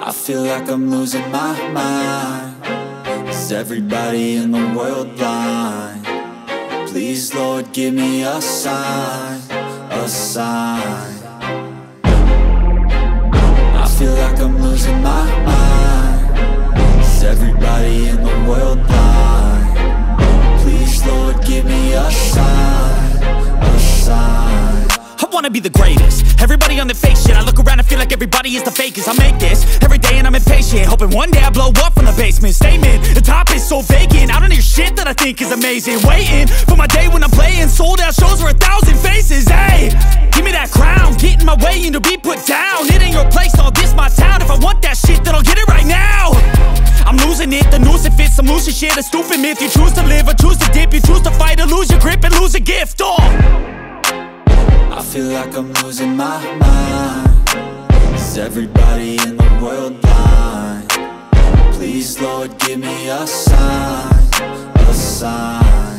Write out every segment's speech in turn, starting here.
I feel like I'm losing my mind. Is everybody in the world blind? Please, Lord, give me a sign, a sign. I feel like I'm losing my mind. Is everybody in the world blind? Please, Lord, give me a sign, a sign. I wanna be the greatest. Everybody on the fake shit. I look around and feel like everybody is the fakest. I make this every day and I'm impatient, hoping one day I blow up from the basement. Statement, the top is so vacant. I don't hear shit that I think is amazing. Waiting for my day when I'm playing sold out shows for 1,000 faces. Hey, give me that crown, get in my way and to be put down. It ain't your place, all this my town. If I want that shit, then I'll get it right now. I'm losing it, the noose it fits, I'm losing shit. A stupid myth, you choose to live or choose to dip. You choose to fight or lose your grip and lose a gift. I feel like I'm losing my mind. Is everybody in the world blind? Please, Lord, give me a sign, a sign.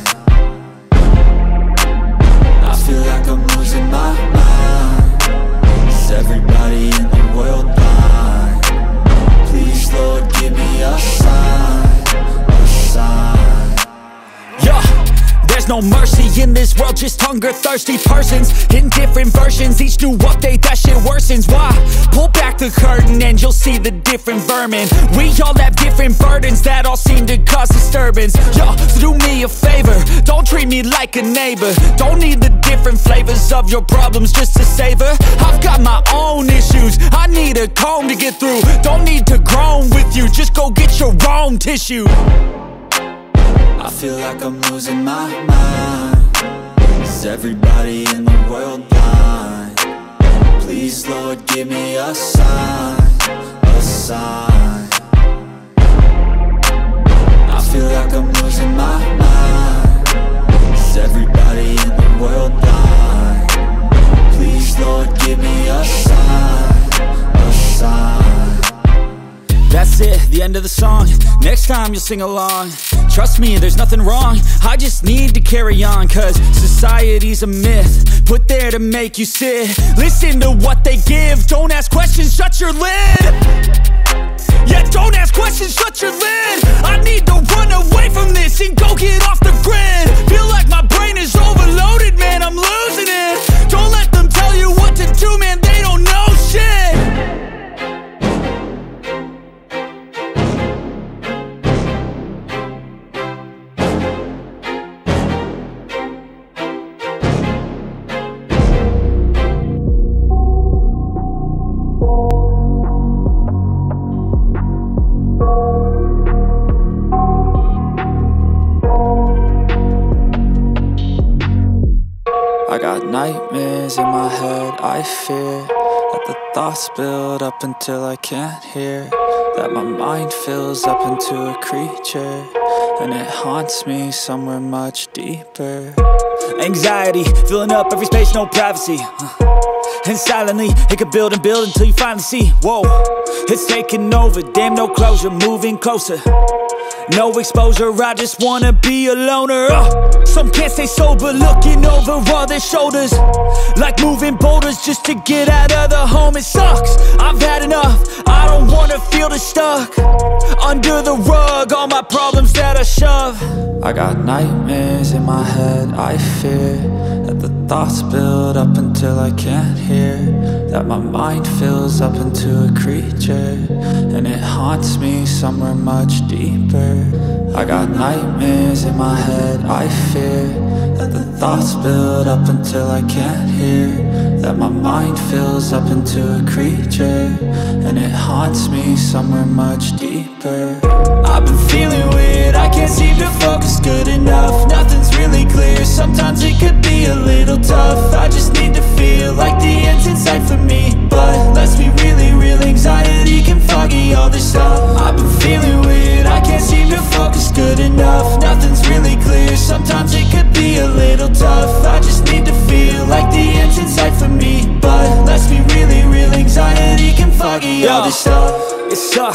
I feel like I'm losing my mind. Is everybody in the world blind? Please, Lord, give me a sign, a sign. Yeah. There's no mercy in this world, just hunger-thirsty persons in different versions, each new update, that shit worsens. Why? Pull back the curtain and you'll see the different vermin. We all have different burdens that all seem to cause disturbance. Yo, so do me a favor, don't treat me like a neighbor. Don't need the different flavors of your problems just to savor. I've got my own issues, I need a comb to get through. Don't need to groan with you, just go get your own tissue. I feel like I'm losing my mind. Is everybody in the world blind? Please, Lord, give me a sign, a sign. I feel like I'm losing my mind. Is everybody in the world blind? Please, Lord, give me a sign, a sign. That's it, the end of the song. Next time you'll sing along. Trust me, there's nothing wrong. I just need to carry on, cause society's a myth put there to make you sit. Listen to what they give. Don't ask questions, shut your lid. Yeah, don't ask questions, shut your lid. I need to run away from this and go get off the grid. Feel like my brain is overloaded, man, I'm losing it. Don't let them tell you what to do, man, they don't know shit. I got nightmares in my head, I fear that the thoughts build up until I can't hear, that my mind fills up into a creature, and it haunts me somewhere much deeper. Anxiety, filling up every space, no privacy. And silently, it could build and build until you finally see, whoa, it's taking over, damn no closure, moving closer. No exposure, I just wanna be a loner. Some can't stay sober, looking over all their shoulders, like moving boulders just to get out of the home. It sucks, I've had enough, I don't wanna feel the stuck under the rug, all my problems that I shove. I got nightmares in my head, I fear that the thoughts build up until I can't hear, that my mind fills up into a creature, and it haunts me somewhere much deeper. I got nightmares in my head, I fear that the thoughts build up until I can't hear, that my mind fills up into a creature, and it haunts me somewhere much deeper. I've been feeling weird, I can't seem to focus good enough. Nothing's really clear, sometimes it could be a little tough. I just need to feel like the end's in sight for me, but let's be really real, anxiety can foggy all this stuff. I've been feeling weird, I can't seem to focus good enough. Nothing's really clear, sometimes it could be a little tough. I just need to feel like the end's in sight for me, but let's be really real, anxiety can foggy all this stuff. It sucks,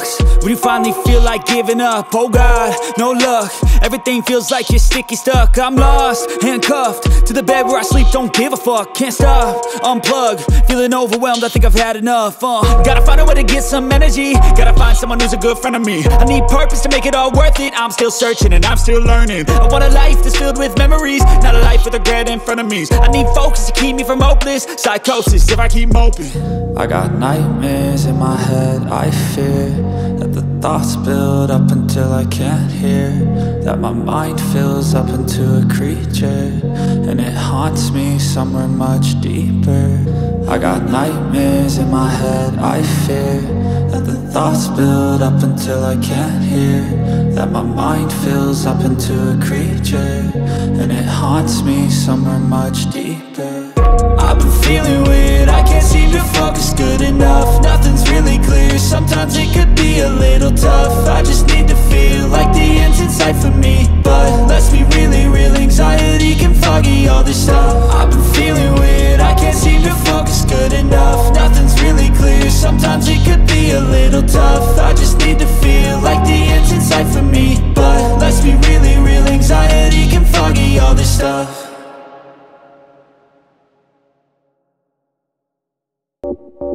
When you finally feel like giving up, oh God, no luck. Everything feels like you're sticky stuck. I'm lost, handcuffed to the bed where I sleep, don't give a fuck. Can't stop, unplug, feeling overwhelmed, I think I've had enough. Gotta find a way to get some energy. Gotta find someone who's a good friend of me. I need purpose to make it all worth it. I'm still searching and I'm still learning. I want a life that's filled with memories, not a life with regret in front of me. I need focus to keep me from hopeless psychosis if I keep moping. I got nightmares in my head, I fear that the thoughts build up until I can't hear, that my mind fills up into a creature, and it haunts me somewhere much deeper. I got nightmares in my head, I fear that the thoughts build up until I can't hear, that my mind fills up into a creature, and it haunts me somewhere much deeper. I've been feeling weird, I can't seem to focus good enough. Nothing's really clear, sometimes it could be a little tough. I just need to feel like the end's in sight for me, but let's be really real, anxiety can foggy all this stuff. I've been feeling weird, I can't seem to focus good enough. Nothing's really clear, sometimes it could be a little tough. I just need to feel like the end's in sight for me, but let's be really real, anxiety can foggy all this stuff.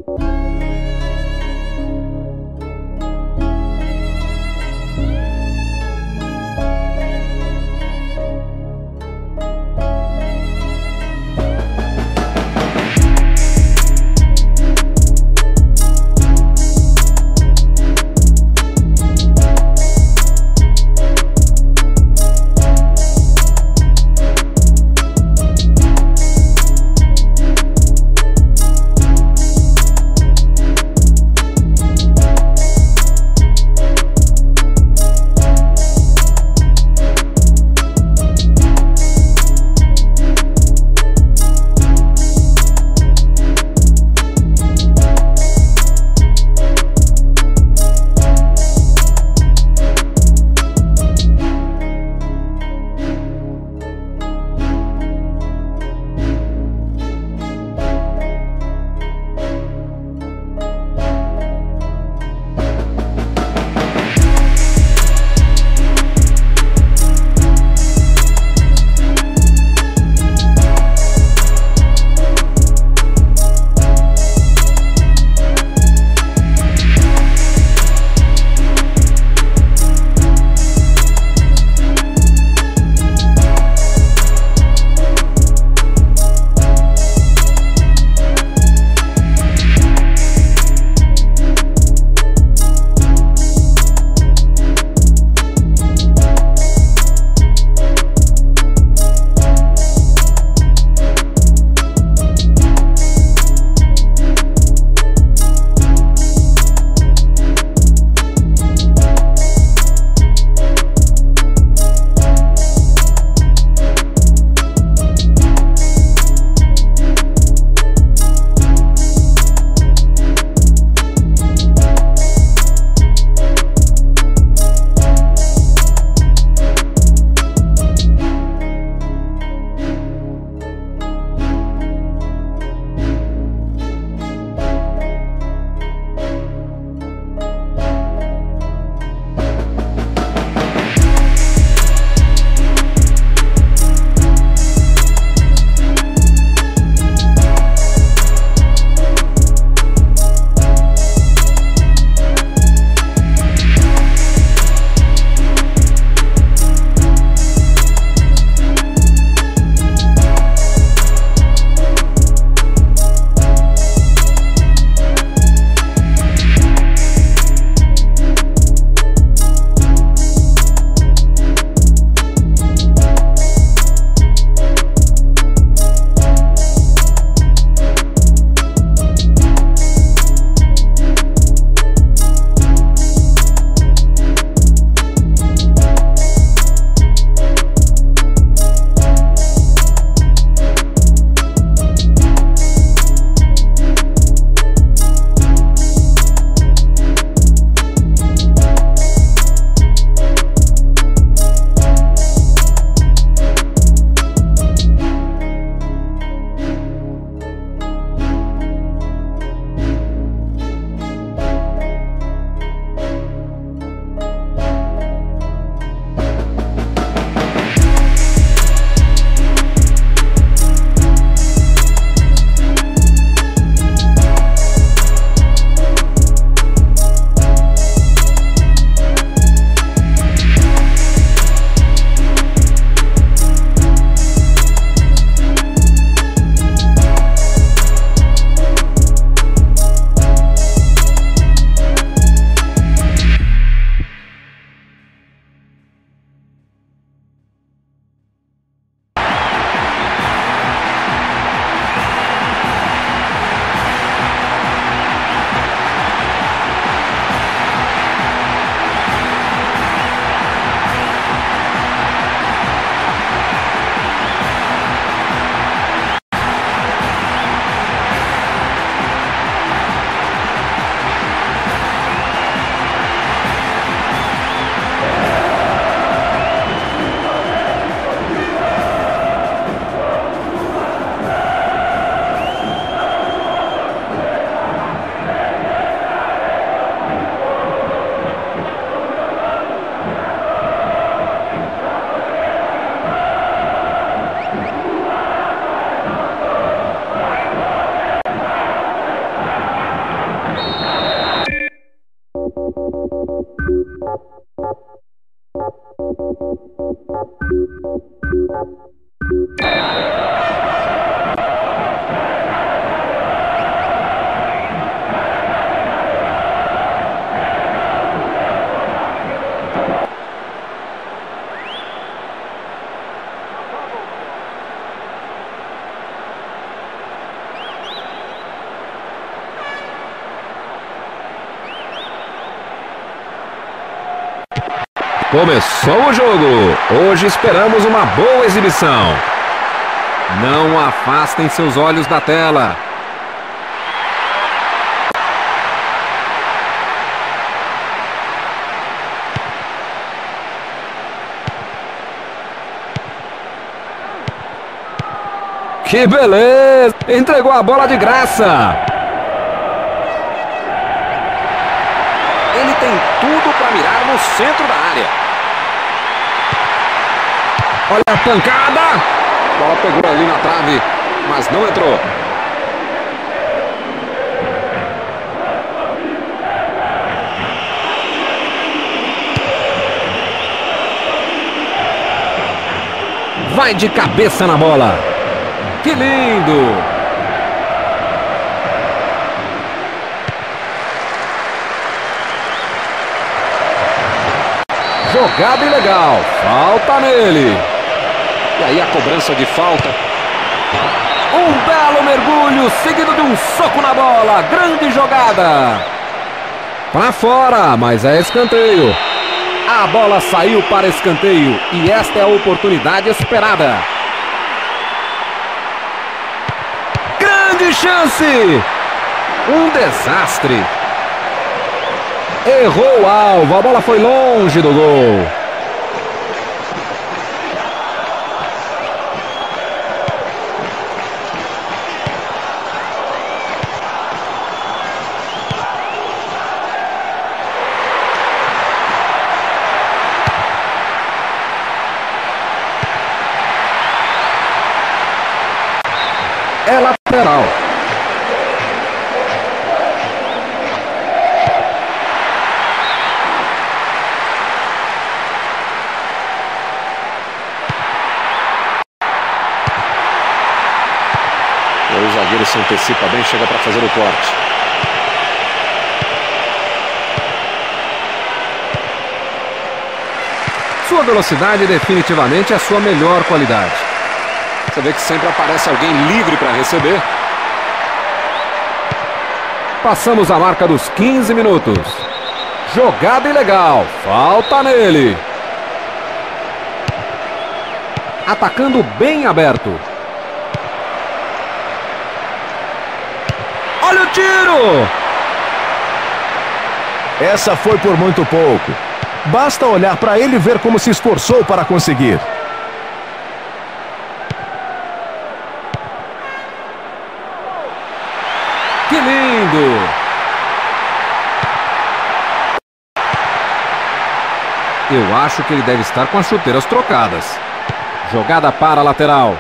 Começou o jogo. Hoje esperamos uma boa exibição. Não afastem seus olhos da tela. Que beleza! Entregou a bola de graça. Ele tem tudo para mirar no centro da área. Olha a pancada! A bola pegou ali na trave, mas não entrou. Vai de cabeça na bola. Que lindo! Jogada ilegal. Falta nele. E aí a cobrança de falta. Um belo mergulho, seguido de um soco na bola. Grande jogada. Para fora, mas é escanteio. A bola saiu para escanteio. E esta é a oportunidade esperada. Grande chance. Um desastre. Errou o alvo. A bola foi longe do gol. É lateral. O zagueiro se antecipa bem, chega para fazer o corte. Sua velocidade definitivamente é a sua melhor qualidade. Você vê que sempre aparece alguém livre para receber. Passamos a marca dos 15 minutos. Jogada ilegal. Falta nele. Atacando bem aberto. Olha o tiro! Essa foi por muito pouco. Basta olhar para ele e ver como se esforçou para conseguir. Que lindo! Eu acho que ele deve estar com as chuteiras trocadas. Jogada para a lateral.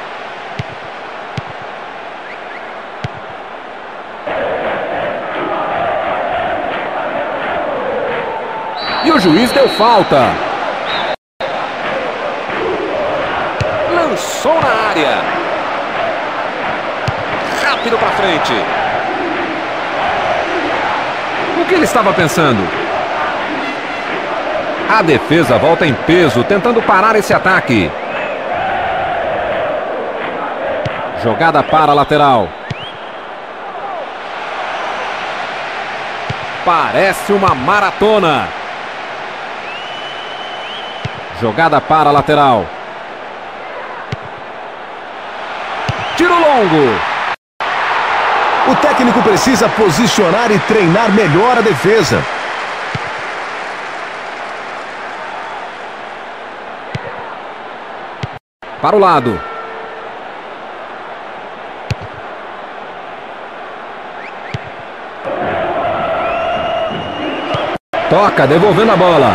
E o juiz deu falta. Lançou na área. Rápido para frente. O que ele estava pensando? A defesa volta em peso, tentando parar esse ataque. Jogada para a lateral. Parece uma maratona. Jogada para a lateral. Tiro longo. O técnico precisa posicionar e treinar melhor a defesa. Para o lado. Toca, devolvendo a bola.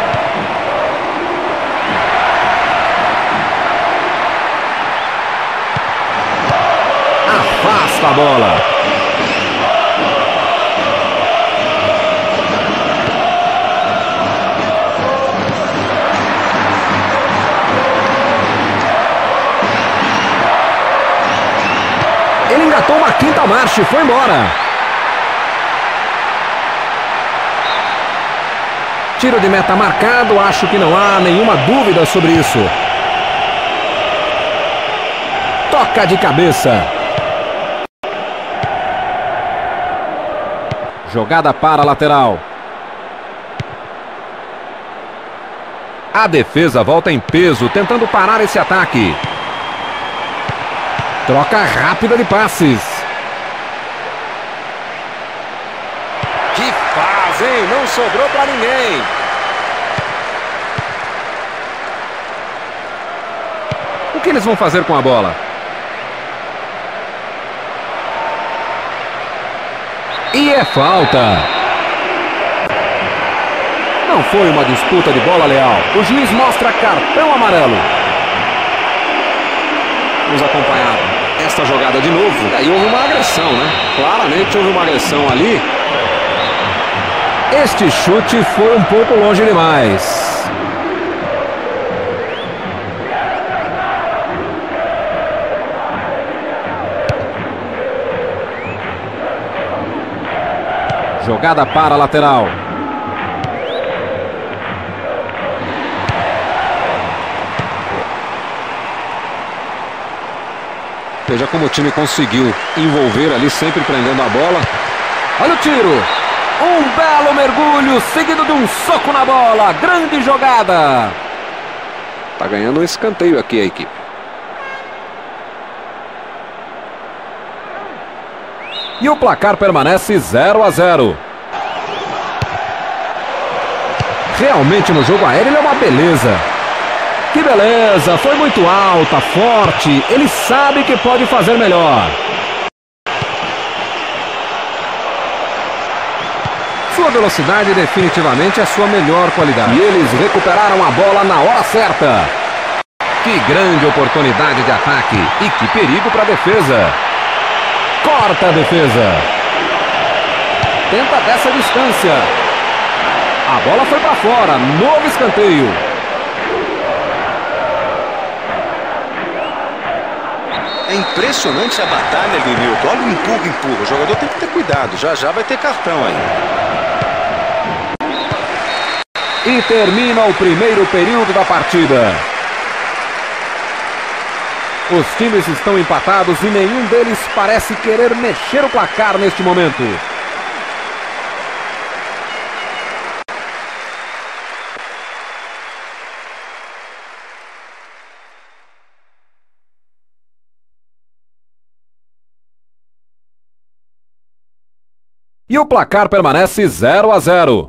Afasta a bola. Ele engatou uma quinta marcha e foi embora. Tiro de meta marcado, acho que não há nenhuma dúvida sobre isso. Toca de cabeça. Jogada para a lateral. A defesa volta em peso, tentando parar esse ataque. Troca rápida de passes. Que faz, hein? Não sobrou para ninguém. O que eles vão fazer com a bola? E é falta. Não foi uma disputa de bola leal. O juiz mostra cartão amarelo. Vamos acompanhar esta jogada de novo. Aí houve uma agressão, né? Claramente houve uma agressão ali. Este chute foi um pouco longe demais. Jogada para a lateral. Veja como o time conseguiu envolver ali, sempre prendendo a bola. Olha o tiro. Um belo mergulho, seguido de um soco na bola. Grande jogada. Tá ganhando um escanteio aqui a equipe. E o placar permanece 0-0. Realmente no jogo aéreo ele é uma beleza. Que beleza, foi muito alta, forte. Ele sabe que pode fazer melhor. Sua velocidade definitivamente é sua melhor qualidade. E eles recuperaram a bola na hora certa. Que grande oportunidade de ataque. E que perigo para a defesa. Corta a defesa. Tenta dessa distância. A bola foi para fora. Novo escanteio. É impressionante a batalha ali, Milton. Olha o empurra. O jogador tem que ter cuidado. Já vai ter cartão aí. E termina o primeiro período da partida. Os times estão empatados e nenhum deles parece querer mexer o placar neste momento. E o placar permanece 0-0.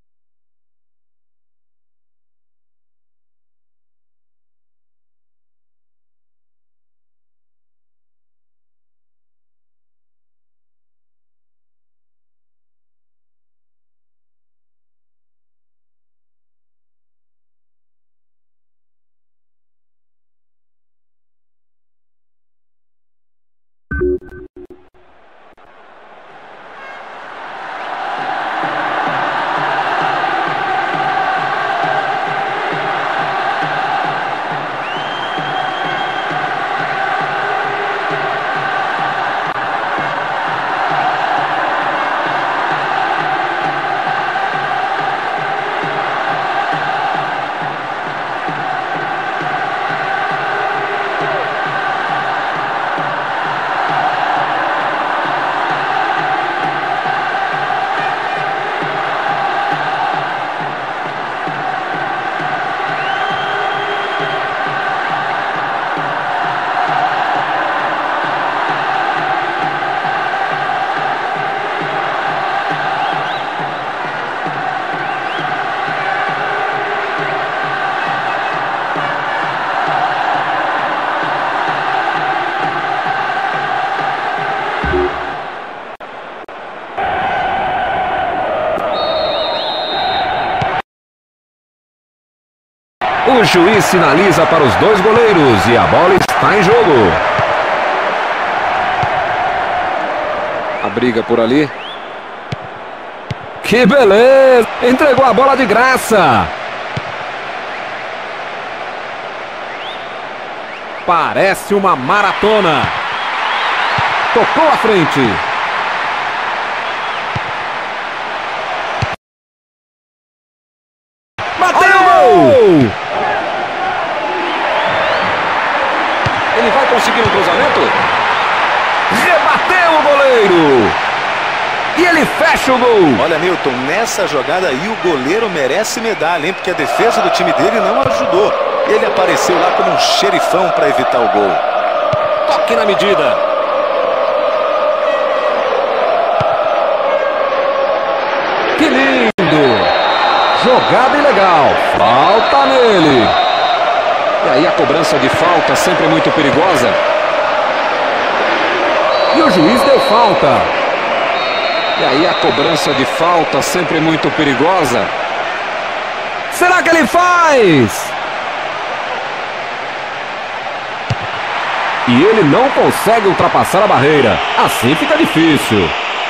O juiz sinaliza para os dois goleiros e a bola está em jogo. A briga por ali. Que beleza! Entregou a bola de graça. Parece uma maratona. Tocou à frente. Bateu! Ele vai conseguir um cruzamento? Rebateu o goleiro! E ele fecha puxa o gol. Olha, Milton, nessa jogada aí o goleiro merece medalha, hein? Porque a defesa do time dele não ajudou. Ele apareceu lá como um xerifão para evitar o gol. Toque na medida. Que lindo. Jogada ilegal. Falta nele. E aí a cobrança de falta sempre muito perigosa. E o juiz deu falta. E aí a cobrança de falta sempre muito perigosa. Será que ele faz? E ele não consegue ultrapassar a barreira. Assim fica difícil.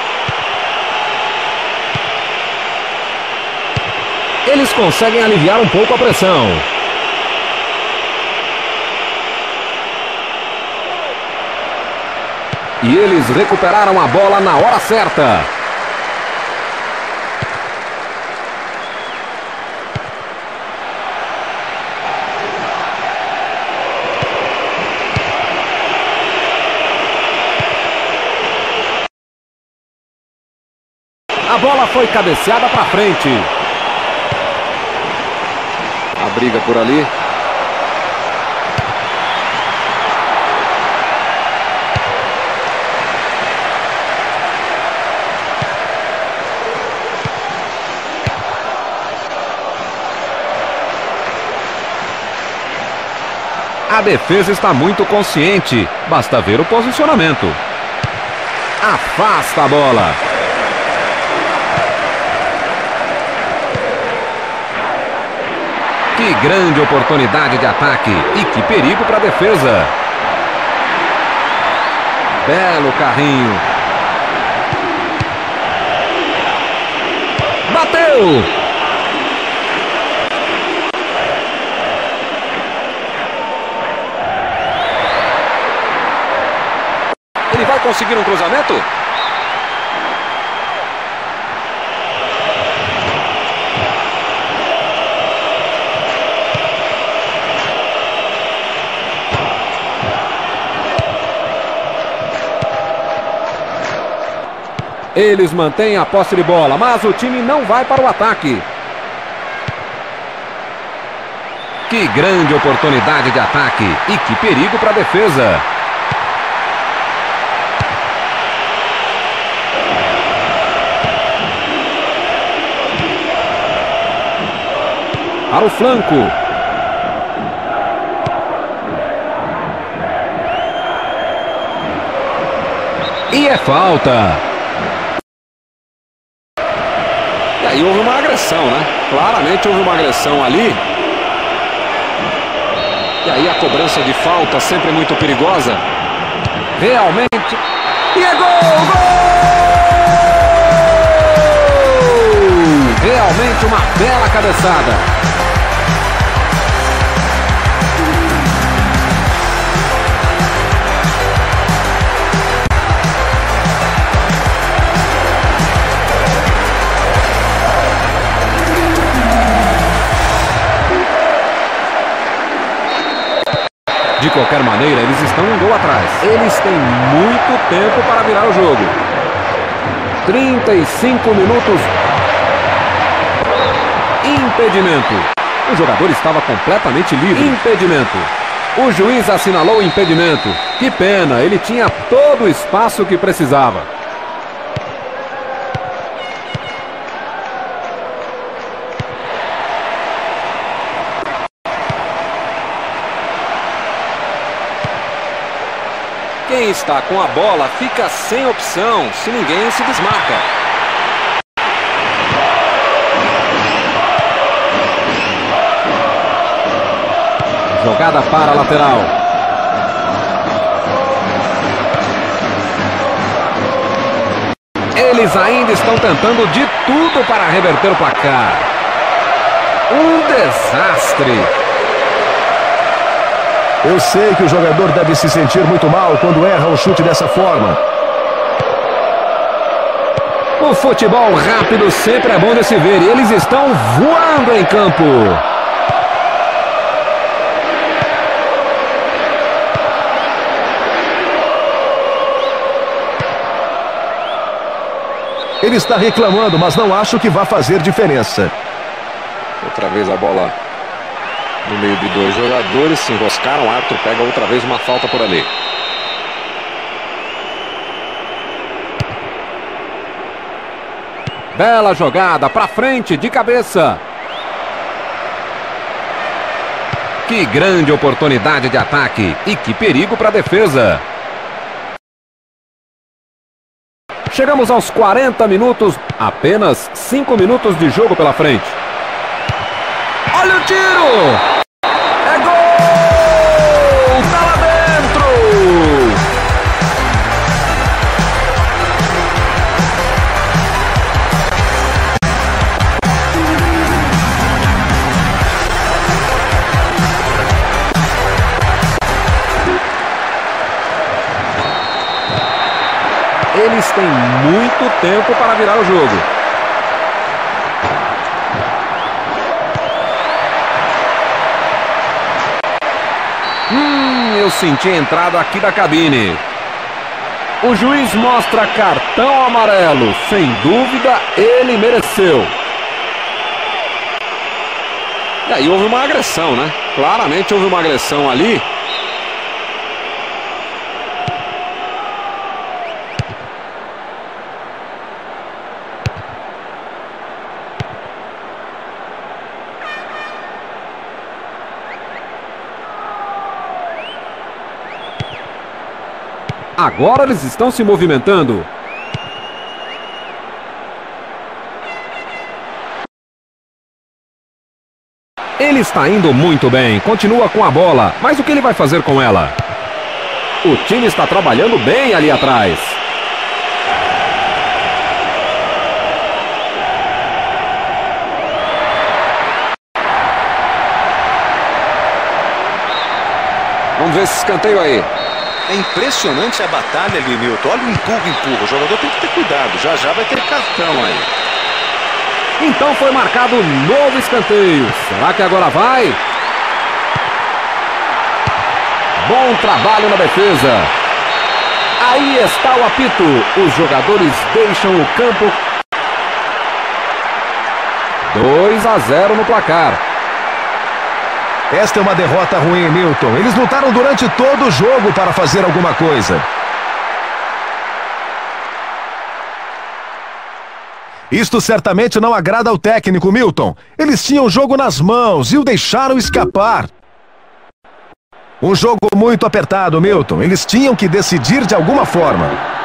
Eles conseguem aliviar um pouco a pressão. E eles recuperaram a bola na hora certa. A bola foi cabeceada para frente. A briga por ali. A defesa está muito consciente. Basta ver o posicionamento. Afasta a bola. Que grande oportunidade de ataque. E que perigo para a defesa. Belo carrinho. Bateu! Ele vai conseguir um cruzamento? Eles mantêm a posse de bola, mas o time não vai para o ataque. Que grande oportunidade de ataque e que perigo para a defesa. Para o flanco. E é falta. E aí houve uma agressão, né? Claramente houve uma agressão ali. E aí a cobrança de falta sempre muito perigosa. Realmente. E é gol! Gol! Realmente uma bela cabeçada. De qualquer maneira, eles estão um gol atrás. Eles têm muito tempo para virar o jogo. 35 minutos. Impedimento. O jogador estava completamente livre. Impedimento. O juiz assinalou o impedimento. Que pena, ele tinha todo o espaço que precisava. Quem está com a bola fica sem opção se ninguém se desmarca. Jogada para a lateral. Eles ainda estão tentando de tudo para reverter o placar. Um desastre. Eu sei que o jogador deve se sentir muito mal quando erra um chute dessa forma. O futebol rápido sempre é bom de se ver e eles estão voando em campo. Ele está reclamando, mas não acho que vá fazer diferença. Outra vez a bola no meio de dois jogadores, se enroscaram, o árbitro pega outra vez uma falta por ali. Bela jogada, pra frente, de cabeça. Que grande oportunidade de ataque e que perigo para a defesa. Chegamos aos 40 minutos, apenas 5 minutos de jogo pela frente. Olha o tiro! É gol! Tá lá dentro! Eles têm muito tempo para virar o jogo. Eu senti a entrada aqui da cabine. O juiz mostra cartão amarelo. Sem dúvida, ele mereceu. E aí houve uma agressão, né? Claramente houve uma agressão ali. Agora eles estão se movimentando. Ele está indo muito bem, continua com a bola, mas o que ele vai fazer com ela? O time está trabalhando bem ali atrás. Vamos ver esse escanteio aí. É impressionante a batalha ali, Milton. Olha o empurra. O jogador tem que ter cuidado. Já já vai ter cartão aí. Então foi marcado um novo escanteio. Será que agora vai? Bom trabalho na defesa. Aí está o apito. Os jogadores deixam o campo. 2-0 no placar. Esta é uma derrota ruim, Milton. Eles lutaram durante todo o jogo para fazer alguma coisa. Isto certamente não agrada ao técnico, Milton. Eles tinham o jogo nas mãos e o deixaram escapar. Um jogo muito apertado, Milton. Eles tinham que decidir de alguma forma.